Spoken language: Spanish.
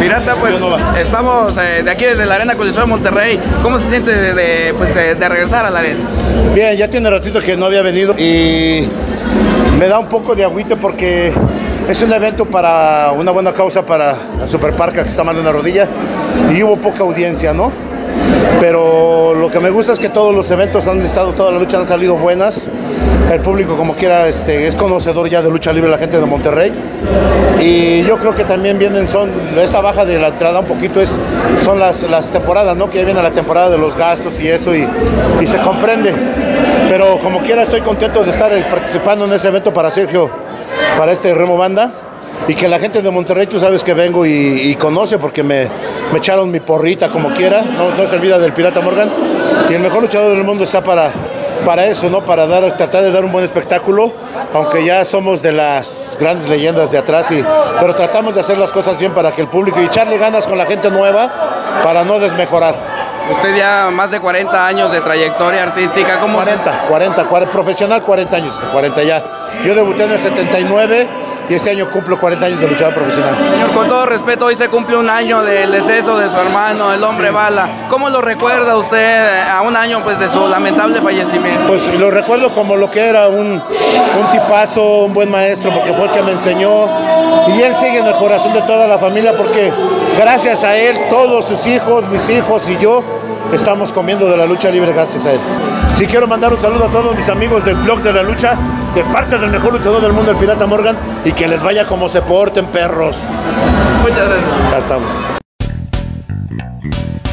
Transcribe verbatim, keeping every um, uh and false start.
Pirata, pues estamos eh, de aquí desde la Arena Coliseo de Monterrey. ¿Cómo se siente de, de, pues, de, de regresar a la arena? Bien, ya tiene ratito que no había venido y me da un poco de agüite porque es un evento para una buena causa para la Superparca, que está mal de una rodilla, y hubo poca audiencia, ¿no? Pero lo que me gusta es que todos los eventos han estado, todas las luchas han salido buenas. El público, como quiera, este, es conocedor ya de lucha libre, la gente de Monterrey. Y yo creo que también vienen, son, esta baja de la entrada un poquito es, son las, las temporadas, ¿no? Que ya viene la temporada de los gastos y eso, y, y se comprende. Pero como quiera, estoy contento de estar participando en este evento para Sergio, para este Remo Banda. Y que la gente de Monterrey, tú sabes que vengo y, y conoce porque me, me echaron mi porrita como quiera, no, no se olvida del Pirata Morgan. Y el mejor luchador del mundo está para, para eso, ¿no? Para dar, tratar de dar un buen espectáculo, aunque ya somos de las grandes leyendas de atrás, y, pero tratamos de hacer las cosas bien para que el público, y echarle ganas con la gente nueva para no desmejorar. Usted ya más de cuarenta años de trayectoria artística, ¿cómo? cuarenta, cuarenta, cuarenta, profesional cuarenta años, cuarenta ya. Yo debuté en el setenta y nueve y este año cumplo cuarenta años de luchador profesional. Señor, con todo respeto, hoy se cumple un año del deceso de su hermano, el Hombre Bala. ¿Cómo lo recuerda usted a un año, pues, de su lamentable fallecimiento? Pues lo recuerdo como lo que era, un, un tipazo, un buen maestro, porque fue el que me enseñó, y él sigue en el corazón de toda la familia, porque gracias a él, todos sus hijos, mis hijos y yo estamos comiendo de la lucha libre gracias a él. Sí, quiero mandar un saludo a todos mis amigos del blog de la lucha, de parte del mejor luchador del mundo, el Pirata Morgan, y que les vaya como se porten, perros. Muchas gracias. Ya estamos.